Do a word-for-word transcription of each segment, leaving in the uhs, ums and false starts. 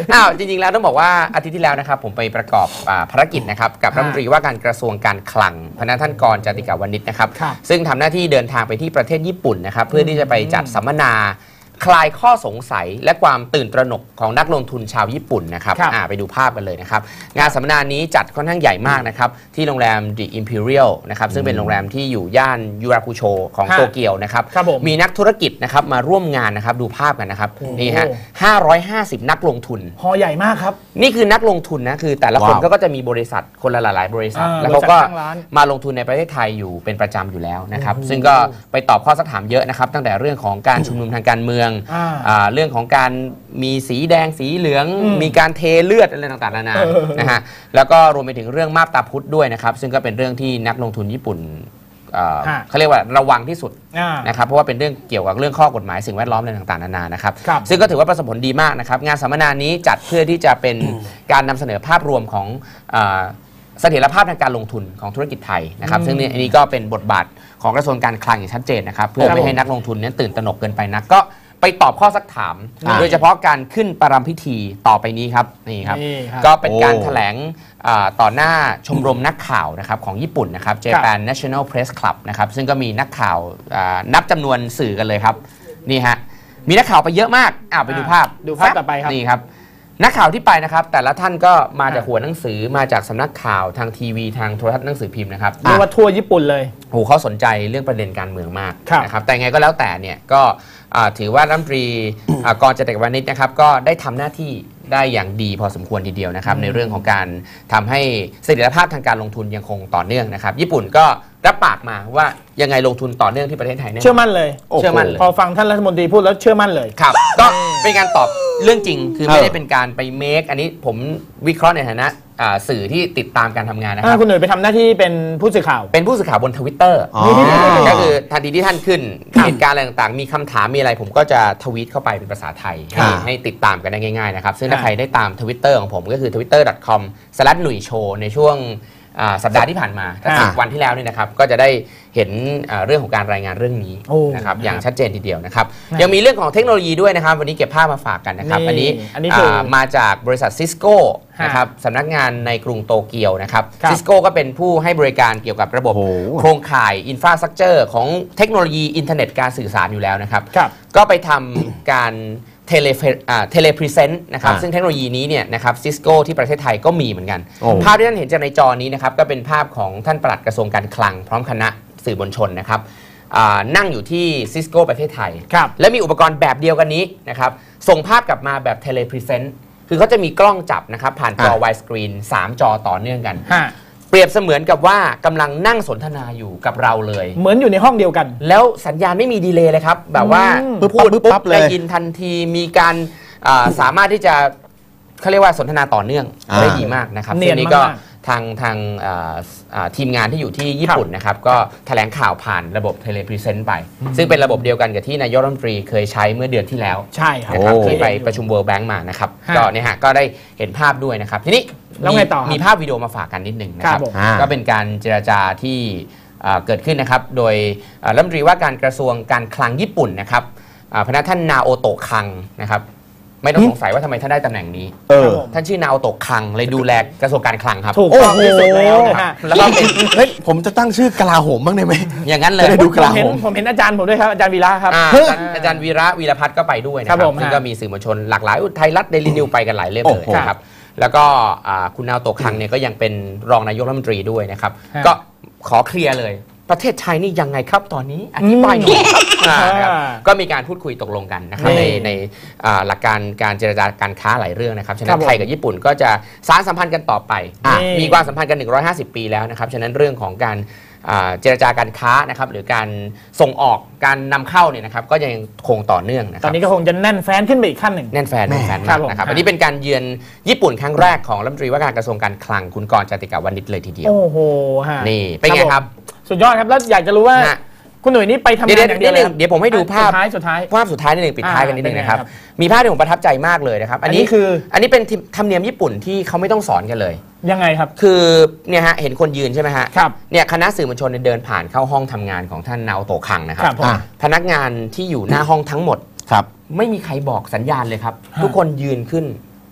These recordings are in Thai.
อ้าวจริงๆแล้วต้องบอกว่าอาทิตย์ที่แล้วนะครับผมไปประกอบภารกิจนะครับกับรัฐมนตรีว่าการกระทรวงการคลังพนักท่านกรจติกาวณิชนะครับซึ่งทำหน้าที่เดินทางไปที่ประเทศญี่ปุ่นนะครับเพื่อที่จะไปจัดสัมมนาคลายข้อสงสัยและความตื่นตระหนกของนักลงทุนชาวญี่ปุ่นนะครับไปดูภาพกันเลยนะครับงานสัมมนานี้จัดค่อนข้างใหญ่มากนะครับที่โรงแรม The Imperial นะครับซึ่งเป็นโรงแรมที่อยู่ย่านยูราคุโชของโตเกียวนะครับมีนักธุรกิจนะครับมาร่วมงานนะครับดูภาพกันนะครับนี่ฮะห้าร้อยห้าสิบนักลงทุนฮอใหญ่มากครับนี่คือนักลงทุนนะคือแต่ละคนก็จะมีบริษัทคนละหลายๆบริษัทแล้วเขาก็มาลงทุนในประเทศไทยอยู่เป็นประจำอยู่แล้วนะครับซึ่งก็ไปตอบข้อสักถามเยอะนะครับตั้งแต่เรื่องของการชุมนุมทางการเมืองเรื่องของการมีสีแดงสีเหลืองมีการเทเลือดอะไรต่างๆนานานะฮะแล้วก็รวมไปถึงเรื่องมาบตาพุธด้วยนะครับซึ่งก็เป็นเรื่องที่นักลงทุนญี่ปุ่นเขาเรียกว่าระวังที่สุดนะครับเพราะว่าเป็นเรื่องเกี่ยวกับเรื่องข้อกฎหมายสิ่งแวดล้อมอะไรต่างๆนานานะครับซึ่งก็ถือว่าประสบผลดีมากนะครับงานสัมมนานี้จัดเพื่อที่จะเป็นการนำเสนอภาพรวมของเสถียรภาพทางการลงทุนของธุรกิจไทยนะครับซึ่งอันนี้ก็เป็นบทบาทของกระทรวงการคลังอย่างชัดเจนนะครับเพื่อไม่ให้นักลงทุนนั้นตื่นตระหนกเกินไปนักก็ไปตอบข้อซักถามโดยเฉพาะการขึ้นประรำพิธีต่อไปนี้ครับนี่ครับก็เป็นการแถลงต่อหน้าชมรมนักข่าวนะครับของญี่ปุ่นนะครับ Japan National Press Club นะครับซึ่งก็มีนักข่าวนับจำนวนสื่อกันเลยครับนี่ฮะมีนักข่าวไปเยอะมากอ่าไปดูภาพดูภาพต่อไปครับนี่ครับนักข่าวที่ไปนะครับแต่ละท่านก็มาจากหัวหนังสือมาจากสำนักข่าวทางทีวีทางโทรทัศน์หนังสือพิมพ์นะครับเรียกว่าทั่วญี่ปุ่นเลยโอ้เขาสนใจเรื่องประเด็นการเมืองมากนะครับแต่ไงก็แล้วแต่เนี่ยก็ถือว่ารัฐมนตรีกรจติกาวณิชนะครับก็ได้ทำหน้าที่ได้อย่างดีพอสมควรทีเดียวนะครับในเรื่องของการทำให้เสถียรภาพทางการลงทุนยังคงต่อเนื่องนะครับญี่ปุ่นก็รับปากมาว่ายังไงลงทุนต่อเนื่องที่ประเทศไทยเนี่ยเชื่อมั่นเลยเชื่อมั่นเลยพอฟังท่านรัฐมนตรีพูดแล้วเชื่อมั่นเลยครับก็เป็นการตอบเรื่องจริงคือไม่ได้เป็นการไปเมคอันนี้ผมวิเคราะห์ในฐานะสื่อที่ติดตามการทำงานนะครับคุณหนุ่ยไปทำหน้าที่เป็นผู้สื่อข่าวเป็นผู้สื่อข่าวบน ทวิตเตอร์ ก็คือทันทีที่ท่านขึ้นเหตุการณ์อะไรต่างๆมีคำถามมีอะไรผมก็จะทวีตเข้าไปเป็นภาษาไทยให้ให้ติดตามกันได้ง่ายๆนะครับซึ่งถ้าใครได้ตาม ทวิตเตอร์ ของผมก็คือ ทวิตเตอร์ ดอท คอม สแลช หนุ่ยโชว์ ในช่วงสัปดาห์ที่ผ่านมาถ้าสิบวันที่แล้วนี่นะครับก็จะได้เห็นเรื่องของการรายงานเรื่องนี้นะครับอย่างชัดเจนทีเดียวนะครับยังมีเรื่องของเทคโนโลยีด้วยนะครับวันนี้เก็บภาพมาฝากกันนะครับอันนี้มาจากบริษัทซิสโก้นะครับสำนักงานในกรุงโตเกียวนะครับซิสโก้ก็เป็นผู้ให้บริการเกี่ยวกับระบบโครงข่ายอินฟราสตรัคเจอร์ของเทคโนโลยีอินเทอร์เน็ตการสื่อสารอยู่แล้วนะครับก็ไปทำการเทเลเทเลพรีเซนต์นะครับซึ่งเทคโนโลยีนี้เนี่ยนะครับซิสโก้ที่ประเทศไทยก็มีเหมือนกันภาพที่ท่านเห็นจากในจอนี้นะครับก็เป็นภาพของท่านปลัดกระทรวงการคลังพร้อมคณะสื่อมวลชนนะครับนั่งอยู่ที่ซิสโก้ประเทศไทยและมีอุปกรณ์แบบเดียวกันนี้นะครับส่งภาพกลับมาแบบเทเลพรีเซนต์คือเขาจะมีกล้องจับนะครับผ่านจอไวด์สกรีนสามจอต่อเนื่องกันเปรียบเสมือนกับว่ากำลังนั่งสนทนาอยู่กับเราเลยเหมือนอยู่ในห้องเดียวกันแล้วสัญญาณไม่มีดีเลย์เลยครับแบบว่าพูดปุ๊บได้ยินทันทีมีการสามารถที่จะเขาเรียกว่าสนทนาต่อเนื่องได้ดีมากนะครับทีนี้ก็ทางทางทีมงานที่อยู่ที่ญี่ปุ่นนะครับก็แถลงข่าวผ่านระบบเทเลพรีเซนต์ไปซึ่งเป็นระบบเดียวกันกับที่นายกรัฐมนตรีเคยใช้เมื่อเดือนที่แล้วใช่ครับที่ไปประชุม World Bank มานะครับก็เนี่ยฮะก็ได้เห็นภาพด้วยนะครับทีนี้มีภาพวิดีโอมาฝากกันนิดหนึ่งนะครับก็เป็นการเจรจาที่เกิดขึ้นนะครับโดยรัฐมนตรีว่าการกระทรวงการคลังญี่ปุ่นนะครับพนักท่านนาโอโตะคังนะครับไม่ต้องสงสัยว่าทำไมท่านได้ตำแหน่งนี้ท่านชื่อนาโอโตะคังเลยดูแลกระทรวงการคลังครับถูกต้องที่สุดแล้วนะฮะแล้วก็เป็นเฮ้ยผมจะตั้งชื่อกลาโหมบ้างได้ไหมอย่างนั้นเลยจะได้ดูกลาโหมผมเห็นอาจารย์ผมด้วยครับอาจารย์วีระครับอาจารย์วีระวีรพัฒน์ก็ไปด้วยนะครับซึ่งก็มีสื่อมวลชนหลากหลายไทยรัฐเดลินิวไปกันหลายเล่มเลยนะครับแล้วก็คุณนาโอโตะคังเนี่ยก็ยังเป็นรองนายกรัฐมนตรีด้วยนะครับก็ขอเคลียร์เลยประเทศไทยนี่ยังไงครับตอนนี้อธิบายหน่อยครับก็มีการพูดคุยตกลงกันนะครับในในหลักการการเจรจาการค้าหลายเรื่องนะครับฉะนั้นไทยกับญี่ปุ่นก็จะสานสัมพันธ์กันต่อไปมีความสัมพันธ์กันหนึ่งร้อยห้าสิบปีแล้วนะครับฉะนั้นเรื่องของการเจรจาการค้านะครับหรือการส่งออกการนำเข้าเนี่ยนะครับก็ยังคงต่อเนื่องนะครับตอนนี้ก็คงจะแน่นแฟนขึ้นไปอีกขั้นหนึ่งแน่นแฟนแน่นแฟนมากนะครับอันนี้เป็นการเยือนญี่ปุ่นครั้งแรกของรัฐมนตรีว่าการกระทรวงการคลังคุณกรจติกาวณิชเลยทีเดียวโอ้โหนี่เป็นไงครับสุดยอดครับแล้วอยากจะรู้ว่าคุณหนุ่ยนี่ไปทำงานอย่างเดียวเลยเดี๋ยวผมให้ดูภาพสุดท้ายภาพสุดท้ายนิดนึงปิดท้ายกันนิดนึงนะครับมีภาพที่ผมประทับใจมากเลยนะครับอันนี้คืออันนี้เป็นธรรมเนียมญี่ปุ่นที่เขาไม่ต้องสอนกันเลยยังไงครับคือเนี่ยฮะเห็นคนยืนใช่ไหมฮะครับเนี่ยคณะสื่อมวลชนเดินผ่านเข้าห้องทำงานของท่านนาโอโตะคังนะครับพนักงานที่อยู่หน้าห้องทั้งหมดครับไม่มีใครบอกสัญญาณเลยครับทุกคนยืนขึ้น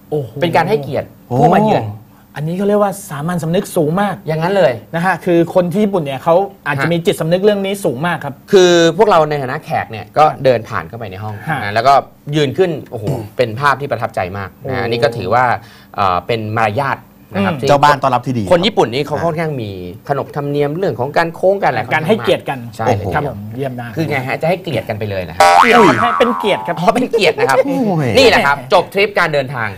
โอ้โหเป็นการให้เกียรติโอ้ผู้มาเยือนอันนี้เขาเรียกว่าสามัญสำนึกสูงมากอย่างนั้นเลยนะฮะคือคนที่ญี่ปุ่นเนี่ยเขาอาจจะฮะมีจิตสำนึกเรื่องนี้สูงมากครับคือพวกเราในฐานะแขกเนี่ยก็เดินผ่านเข้าไปในห้องฮะนะแล้วก็ยืนขึ้นโอ้โหเป็นภาพที่ประทับใจมากโอ้นะอันนี่ก็ถือว่าเอ่อเป็นมารยาทนะครับอืมที่เจ้าบ้านต้อนรับที่ดีคนญี่ปุ่นนี่เขาค่อนข้างมีขนบธรรมเนียมเรื่องของการโค้งกันอะไรการให้เกียรติกันใช่เลยครับผมเยี่ยมมากคือไงฮะจะให้เกลียดกันไปเลยนะเกียรติครับให้เป็นเกียรติครับเพราะเป็นเกียรตินะครับโอ้ยนี่แหละครับ จบทริปการเดินทาง